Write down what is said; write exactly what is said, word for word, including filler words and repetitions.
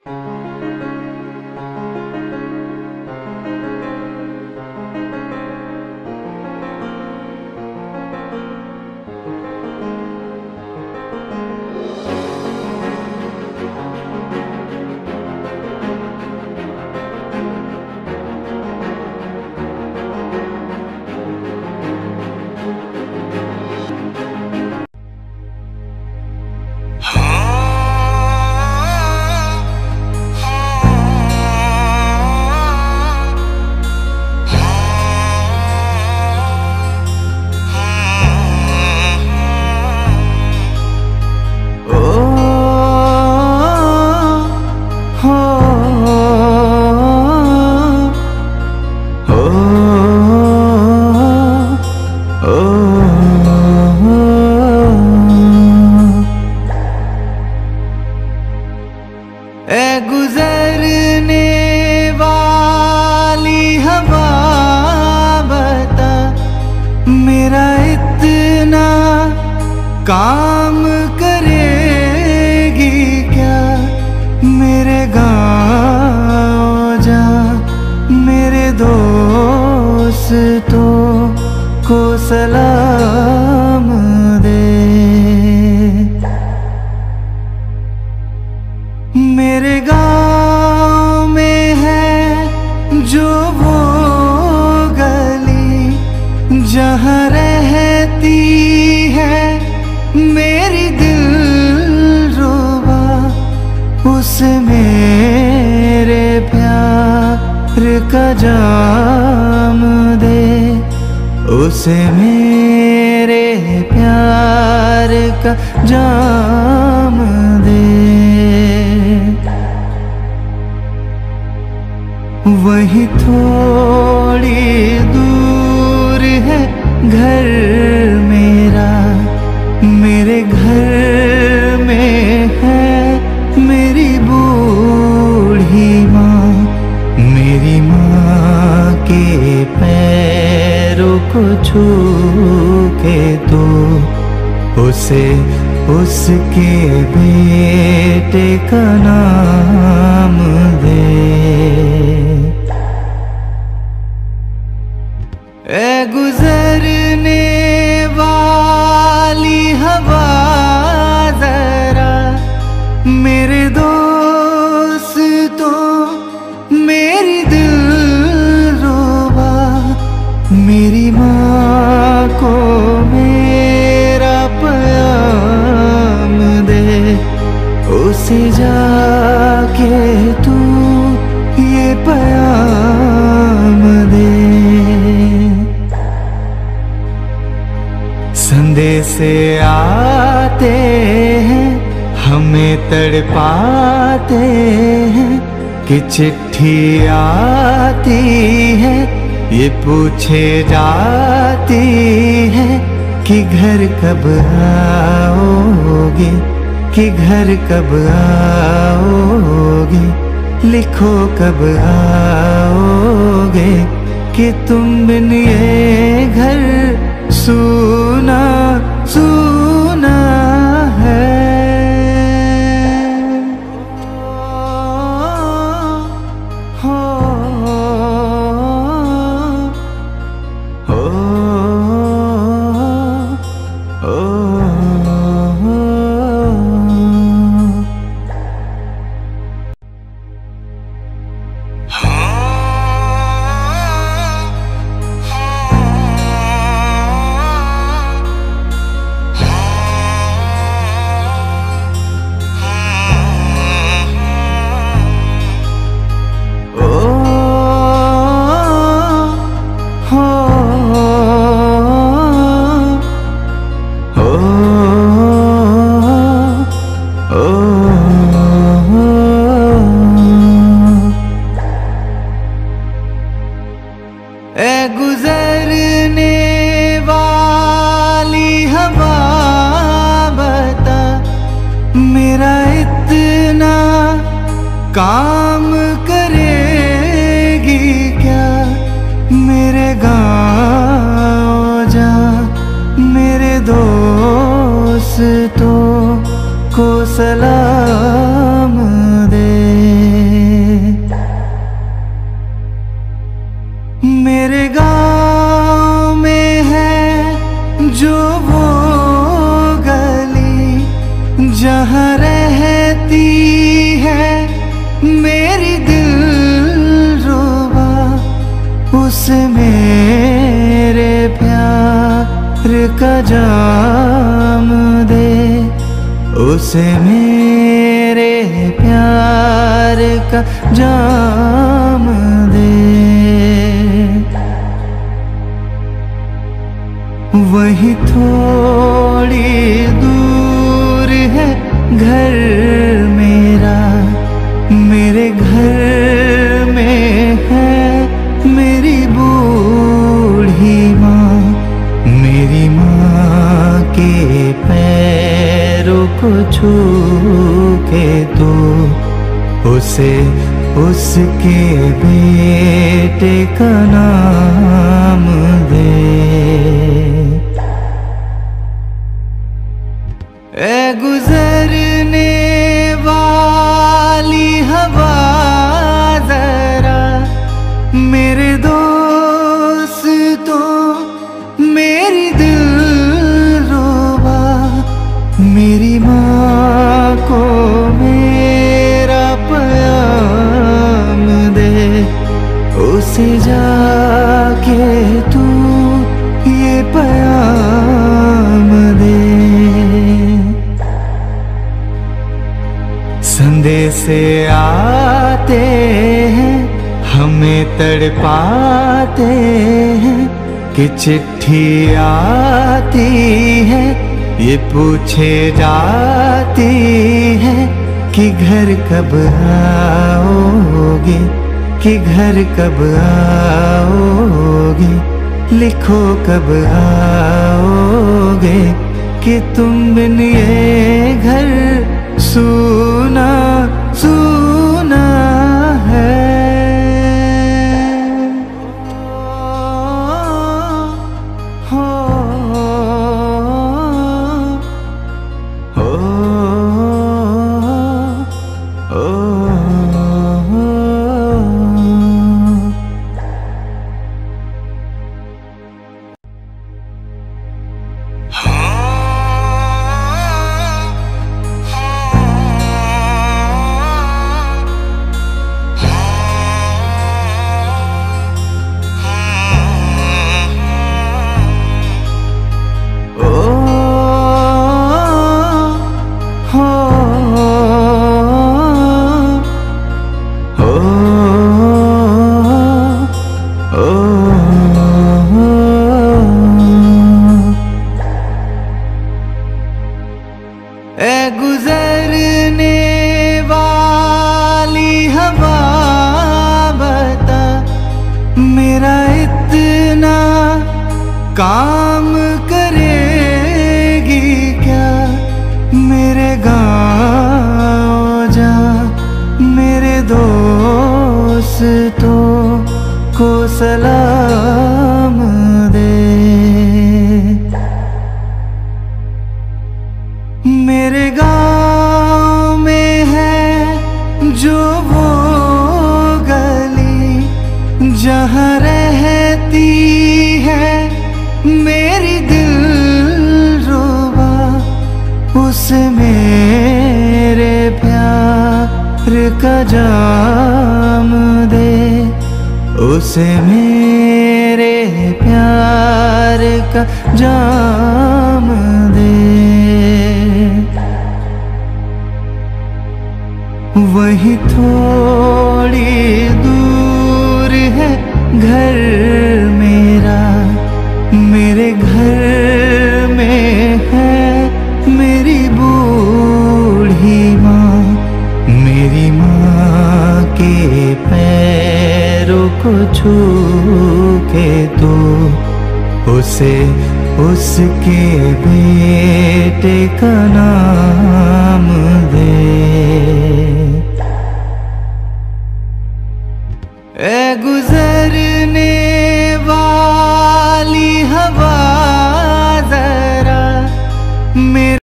काम करेगी क्या मेरे गाँव जा, मेरे दोस्तों को सलाम दे। मेरे गाँव में है जो वो गली जहाँ रहती है मेरी दिलरुबा, उसे मेरे प्यार का जाम दे, उसे मेरे प्यार का जाम दे। वहीं थोड़ी दूर है घर मेरा, मेरे घर में है मेरी बूढ़ी माँ, मेरी माँ के पैरों को छू के तो उसे उसके बेटे का नाम दे। ए गुजरने वाली हवा जरा मेरे दोस्तों मेरी दिलरुबा, मेरी माँ को मेरा प्याम दे, उसे जाके तू ये प्याम दे। संदेशे आते हैं हमें तड़पाते हैं कि चिट्ठी आती है ये पूछे जाती है कि घर कब आओगे, कि घर कब आओगे, लिखो कब आओगे कि तुम बिन ये घर सूना सूना है। हो हो हो गुजरने वाली हवा बता मेरा इतना काम करेगी क्या मेरे गाँव जा, मेरे दोस्तों को सलाम दे। का जाम दे, उसे मेरे प्यार का जाम दे। वही थोड़ी दूर है घर मेरा, मेरे घर में है मेरी बूढ़ी माँ। मेरी माँ के पैरों को छू के तो उसे उसके बेटे का नाम दे। ऐ गुजरने वाली हवा जरा मेरे दोस्तों मेरी दिलरुबा, मेरी माँ को मेरा प्याम दे। उसे जाके तू ये प्याम दे। संदेशे आते हैं हमें तड़पाते हैं, कि चिट्ठी आती है ये पूछे जाती है कि घर कब आओगे, कि घर कब आओगे। लिखो कब आओगे कि तुम बिन ये घर सूना सूना है। ऐ गुजरने वाली हवा बता मेरा इतना काम करेगी क्या। मेरे गाँव जा मेरे दोस्तों को सलाम दे। मेरे गाँव में है जो वो गली जहाँ रहती है मेरी दिलरुबा, उसे मेरे प्यार का जाम दे। उसे मेरे प्यार का जाम दे। वही थोड़ी दूर है घर मेरा, मेरे घर में है मेरी बूढ़ी माँ। मेरी माँ के पैरों को छू के तो उसे उसके बेटे का नाम